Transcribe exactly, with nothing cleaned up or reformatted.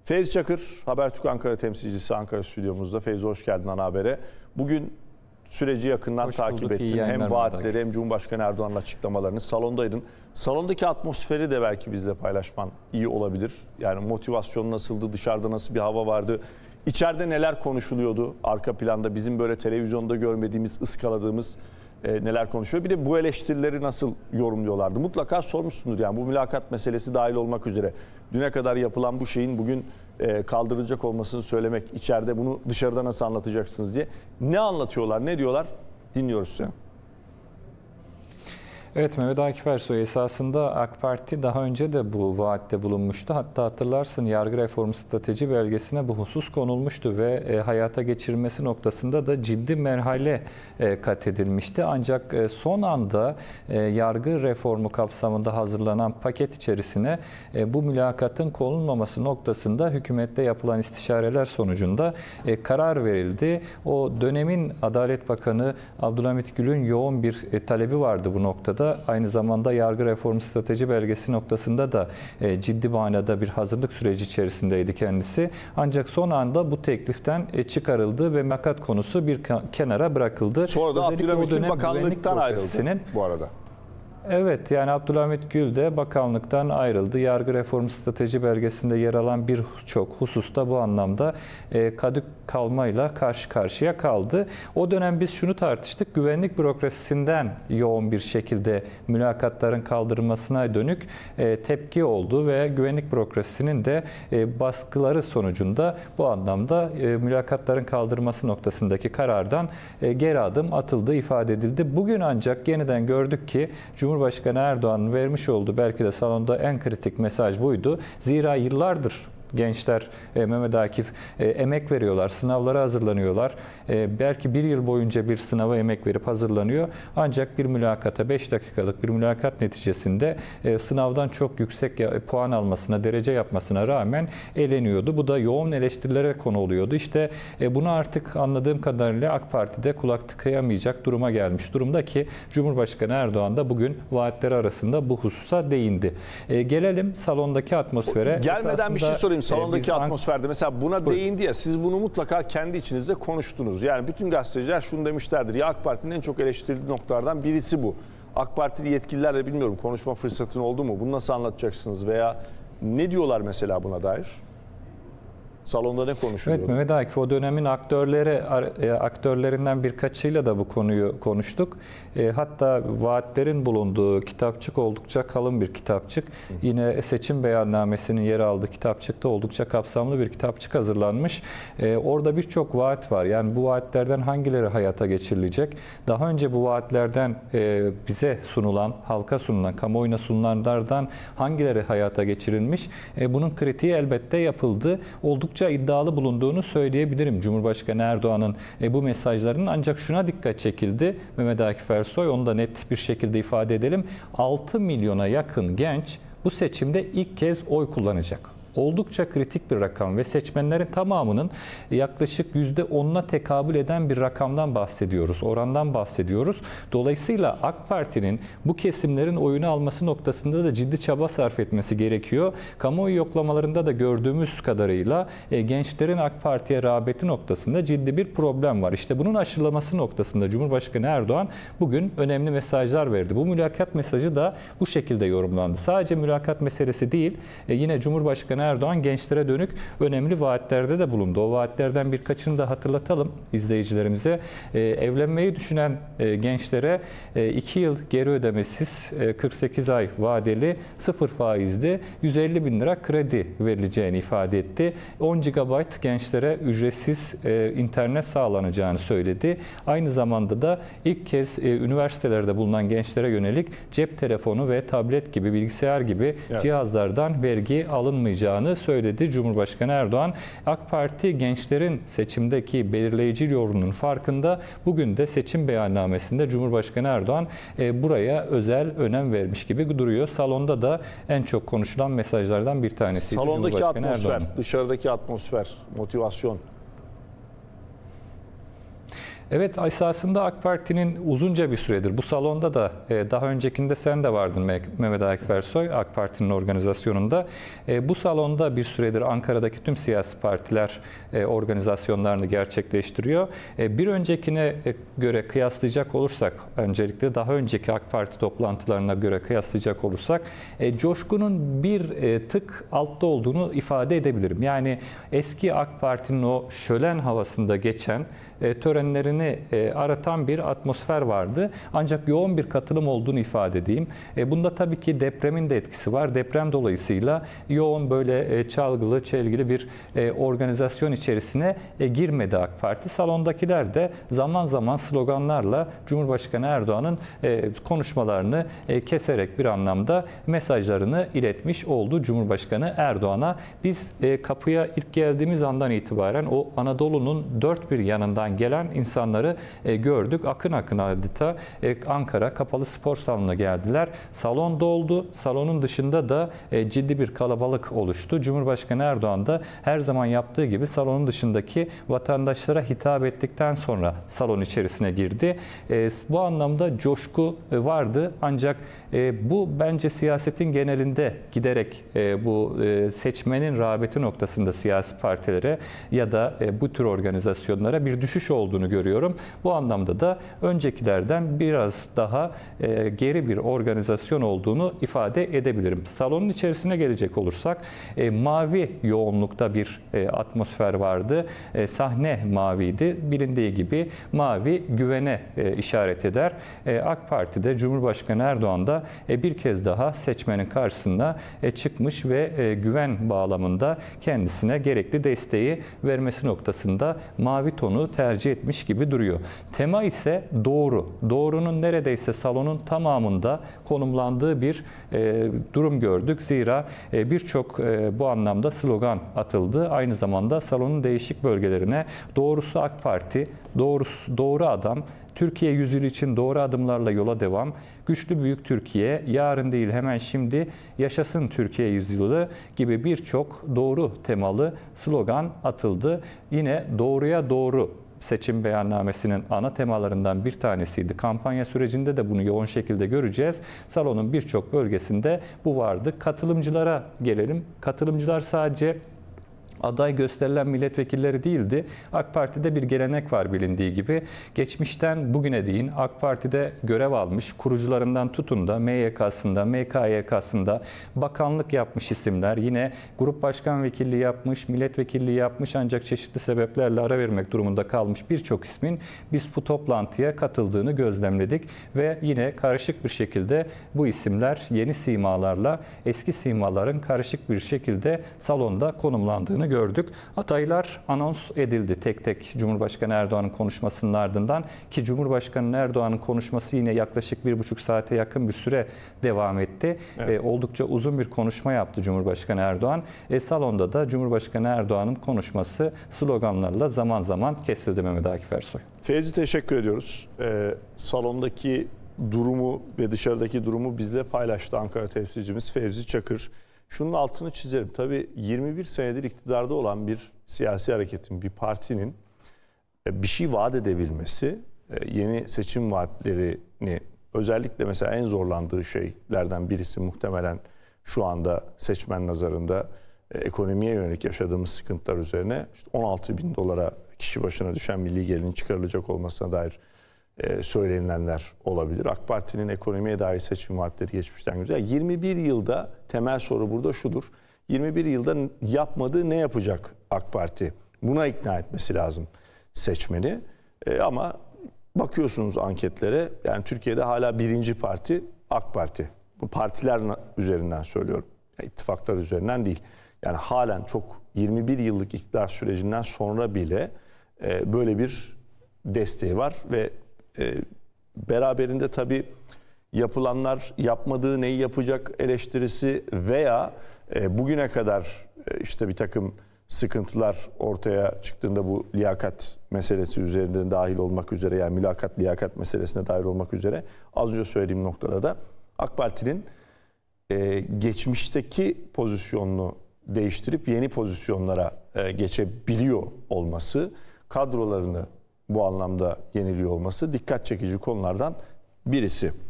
Feyz Çakır, Habertürk Ankara temsilcisi Ankara stüdyomuzda. Feyz, hoş geldin ana habere. Bugün süreci yakından hoş takip bulduk, ettin. Hem vaatleri hem Cumhurbaşkanı Erdoğan'ın açıklamalarını, salondaydın. Salondaki atmosferi de belki bizle paylaşman iyi olabilir. Yani motivasyon nasıldı, dışarıda nasıl bir hava vardı? İçeride neler konuşuluyordu arka planda, bizim böyle televizyonda görmediğimiz, ıskaladığımız e, neler konuşuyor? Bir de bu eleştirileri nasıl yorumluyorlardı? Mutlaka sormuşsundur yani, bu mülakat meselesi dahil olmak üzere. Düne kadar yapılan bu şeyin bugün e, kaldırılacak olmasını söylemek, içeride bunu dışarıda nasıl anlatacaksınız diye. Ne anlatıyorlar, ne diyorlar? Dinliyoruz size. Evet, Mehmet Akif Ersoy, esasında AK Parti daha önce de bu vaatte bulunmuştu. Hatta hatırlarsın, yargı reformu strateji belgesine bu husus konulmuştu ve e, hayata geçirilmesi noktasında da ciddi merhale e, kat edilmişti. Ancak e, son anda e, yargı reformu kapsamında hazırlanan paket içerisine e, bu mülakatın konulmaması noktasında hükümette yapılan istişareler sonucunda e, karar verildi. O dönemin Adalet Bakanı Abdülhamit Gül'ün yoğun bir e, talebi vardı bu noktada. Aynı zamanda yargı reformu strateji belgesi noktasında da e, ciddi manada bir hazırlık süreci içerisindeydi kendisi. Ancak son anda bu tekliften e, çıkarıldı ve mülakat konusu bir kenara bırakıldı. Sonra da Abdülhamit Gül bakanlıktan ayrıldı bu arada. Evet, yani Abdülhamit Gül de bakanlıktan ayrıldı. Yargı reformu strateji belgesinde yer alan birçok hususta bu anlamda e, kadük kalmayla karşı karşıya kaldı. O dönem biz şunu tartıştık. Güvenlik bürokrasisinden yoğun bir şekilde mülakatların kaldırılmasına dönük e, tepki oldu ve güvenlik bürokrasisinin de e, baskıları sonucunda bu anlamda e, mülakatların kaldırılması noktasındaki karardan e, geri adım atıldığı ifade edildi. Bugün ancak yeniden gördük ki Cumhurbaşkanı Erdoğan'ın vermiş olduğu belki de salonda en kritik mesaj buydu. Zira yıllardır gençler, e, Mehmet Akif, e, emek veriyorlar, sınavlara hazırlanıyorlar. E, belki bir yıl boyunca bir sınava emek verip hazırlanıyor. Ancak bir mülakata, beş dakikalık bir mülakat neticesinde e, sınavdan çok yüksek ya, puan almasına, derece yapmasına rağmen eleniyordu. Bu da yoğun eleştirilere konu oluyordu. İşte e, bunu artık anladığım kadarıyla AK Parti'de kulak tıkayamayacak duruma gelmiş durumda ki Cumhurbaşkanı Erdoğan da bugün vaatleri arasında bu hususa değindi. E, gelelim salondaki atmosfere. Gelmeden Esasında, bir şey sorayım. Salondaki e, atmosferde mesela buna Buyurun. değindi ya, siz bunu mutlaka kendi içinizde konuştunuz. Yani bütün gazeteciler şunu demişlerdir. Ya AK Parti'nin en çok eleştirildiği noktalardan birisi bu. AK Partili yetkililerle bilmiyorum konuşma fırsatın oldu mu? Bunu nasıl anlatacaksınız veya ne diyorlar mesela buna dair? Salonda ne konuşuluyor? Evet Mehmet Akif, o dönemin aktörleri, aktörlerinden birkaçıyla da bu konuyu konuştuk. E, hatta vaatlerin bulunduğu kitapçık oldukça kalın bir kitapçık. Hı. Yine seçim beyannamesinin yer aldığı kitapçıkta oldukça kapsamlı bir kitapçık hazırlanmış. E, orada birçok vaat var. Yani bu vaatlerden hangileri hayata geçirilecek? Daha önce bu vaatlerden e, bize sunulan, halka sunulan, kamuoyuna sunulanlardan hangileri hayata geçirilmiş? E, bunun kritiği elbette yapıldı. Oldukça iddialı bulunduğunu söyleyebilirim Cumhurbaşkanı Erdoğan'ın e, bu mesajlarının. Ancak şuna dikkat çekildi Mehmet Akif Ersoy, onu da net bir şekilde ifade edelim. altı milyona yakın genç bu seçimde ilk kez oy kullanacak. Oldukça kritik bir rakam ve seçmenlerin tamamının yaklaşık yüzde onuna tekabül eden bir rakamdan bahsediyoruz, orandan bahsediyoruz. Dolayısıyla AK Parti'nin bu kesimlerin oyunu alması noktasında da ciddi çaba sarf etmesi gerekiyor. Kamuoyu yoklamalarında da gördüğümüz kadarıyla e, gençlerin AK Parti'ye rağbeti noktasında ciddi bir problem var. İşte bunun aşılaması noktasında Cumhurbaşkanı Erdoğan bugün önemli mesajlar verdi. Bu mülakat mesajı da bu şekilde yorumlandı. Sadece mülakat meselesi değil, e, yine Cumhurbaşkanı Erdoğan gençlere dönük önemli vaatlerde de bulundu. O vaatlerden birkaçını da hatırlatalım izleyicilerimize. Ee, evlenmeyi düşünen e, gençlere e, iki yıl geri ödemesiz, e, kırk sekiz ay vadeli, sıfır faizli yüz elli bin lira kredi verileceğini ifade etti. on gigabayt gençlere ücretsiz e, internet sağlanacağını söyledi. Aynı zamanda da ilk kez e, üniversitelerde bulunan gençlere yönelik cep telefonu ve tablet gibi, bilgisayar gibi evet. cihazlardan vergi alınmayacağını söyledi Cumhurbaşkanı Erdoğan. AK Parti gençlerin seçimdeki belirleyici rolünün farkında. Bugün de seçim beyannamesinde Cumhurbaşkanı Erdoğan e, buraya özel önem vermiş gibi duruyor. Salonda da en çok konuşulan mesajlardan bir tanesi. Salondaki atmosfer, dışarıdaki atmosfer, motivasyon. Evet, esasında AK Parti'nin uzunca bir süredir, bu salonda da daha öncekinde sen de vardın Mehmet Akif Ersoy, AK Parti'nin organizasyonunda. Bu salonda bir süredir Ankara'daki tüm siyasi partiler organizasyonlarını gerçekleştiriyor. Bir öncekine göre kıyaslayacak olursak, öncelikle daha önceki AK Parti toplantılarına göre kıyaslayacak olursak, coşkunun bir tık altta olduğunu ifade edebilirim. Yani eski AK Parti'nin o şölen havasında geçen törenlerini aratan bir atmosfer vardı. Ancak yoğun bir katılım olduğunu ifade edeyim. Bunda tabii ki depremin de etkisi var. Deprem dolayısıyla yoğun böyle çalgılı, çelgili bir organizasyon içerisine girmedi AK Parti. Salondakiler de zaman zaman sloganlarla Cumhurbaşkanı Erdoğan'ın konuşmalarını keserek bir anlamda mesajlarını iletmiş oldu Cumhurbaşkanı Erdoğan'a. Biz kapıya ilk geldiğimiz andan itibaren o Anadolu'nun dört bir yanından gelen insanları gördük. Akın akın adeta Ankara Kapalı Spor Salonu'na geldiler. Salon doldu. Salonun dışında da ciddi bir kalabalık oluştu. Cumhurbaşkanı Erdoğan da her zaman yaptığı gibi salonun dışındaki vatandaşlara hitap ettikten sonra salon içerisine girdi. Bu anlamda coşku vardı. Ancak bu bence siyasetin genelinde giderek bu seçmenin rağbeti noktasında siyasi partilere ya da bu tür organizasyonlara bir düşüş olduğunu görüyorum. Bu anlamda da öncekilerden biraz daha geri bir organizasyon olduğunu ifade edebilirim. Salonun içerisine gelecek olursak mavi yoğunlukta bir atmosfer vardı. Sahne maviydi. Bilindiği gibi mavi güvene işaret eder. AK Parti'de Cumhurbaşkanı Erdoğan da bir kez daha seçmenin karşısına çıkmış ve güven bağlamında kendisine gerekli desteği vermesi noktasında mavi tonu tercih etmiş gibi duruyor. Tema ise doğru. Doğrunun neredeyse salonun tamamında konumlandığı bir e, durum gördük. Zira e, birçok e, bu anlamda slogan atıldı. Aynı zamanda salonun değişik bölgelerine doğrusu AK Parti, doğrusu doğru adam, Türkiye yüzyılı için doğru adımlarla yola devam, güçlü büyük Türkiye, yarın değil hemen şimdi, yaşasın Türkiye yüzyılı gibi birçok doğru temalı slogan atıldı. Yine doğruya doğru seçim beyannamesinin ana temalarından bir tanesiydi. Kampanya sürecinde de bunu yoğun şekilde göreceğiz. Salonun birçok bölgesinde bu vardı. Katılımcılara gelelim. Katılımcılar sadece aday gösterilen milletvekilleri değildi. AK Parti'de bir gelenek var bilindiği gibi. Geçmişten bugüne değin AK Parti'de görev almış, kurucularından tutun da M Y K'sında, M K Y K'sında bakanlık yapmış isimler, yine grup başkan vekilliği yapmış, milletvekilliği yapmış ancak çeşitli sebeplerle ara vermek durumunda kalmış birçok ismin biz bu toplantıya katıldığını gözlemledik ve yine karışık bir şekilde bu isimler yeni simalarla eski simaların karışık bir şekilde salonda konumlandığını gördük. Adaylar anons edildi tek tek Cumhurbaşkanı Erdoğan'ın konuşmasının ardından ki Cumhurbaşkanı Erdoğan'ın konuşması yine yaklaşık bir buçuk saate yakın bir süre devam etti. Evet. E, oldukça uzun bir konuşma yaptı Cumhurbaşkanı Erdoğan. E, salonda da Cumhurbaşkanı Erdoğan'ın konuşması sloganlarla zaman zaman kesildi Mehmet Akif Ersoy. Fevzi teşekkür ediyoruz. E, salondaki durumu ve dışarıdaki durumu bizle paylaştı Ankara temsilcimiz Fevzi Çakır. Şunun altını çizerim. Tabii yirmi bir senedir iktidarda olan bir siyasi hareketin, bir partinin bir şey vaat edebilmesi, yeni seçim vaatlerini özellikle mesela en zorlandığı şeylerden birisi muhtemelen şu anda seçmen nazarında ekonomiye yönelik yaşadığımız sıkıntılar üzerine işte on altı bin dolara kişi başına düşen milli gelirin çıkarılacak olmasına dair söylenilenler olabilir. AK Parti'nin ekonomiye dair seçim vaatleri geçmişten güzel. yirmi bir yılda temel soru burada şudur. yirmi bir yılda yapmadığı ne yapacak AK Parti? Buna ikna etmesi lazım seçmeni. E, ama bakıyorsunuz anketlere, yani Türkiye'de hala birinci parti AK Parti. Bu partiler üzerinden söylüyorum. Yani ittifaklar üzerinden değil. Yani halen çok yirmi bir yıllık iktidar sürecinden sonra bile e, böyle bir desteği var ve e, beraberinde tabii yapılanlar yapmadığı neyi yapacak eleştirisi veya e, bugüne kadar e, işte bir takım sıkıntılar ortaya çıktığında bu liyakat meselesi üzerinden dahil olmak üzere, yani mülakat liyakat meselesine dahil olmak üzere az önce söylediğim noktada da AK Parti'nin e, geçmişteki pozisyonunu değiştirip yeni pozisyonlara e, geçebiliyor olması, kadrolarını bu anlamda yeniliyor olması dikkat çekici konulardan birisi.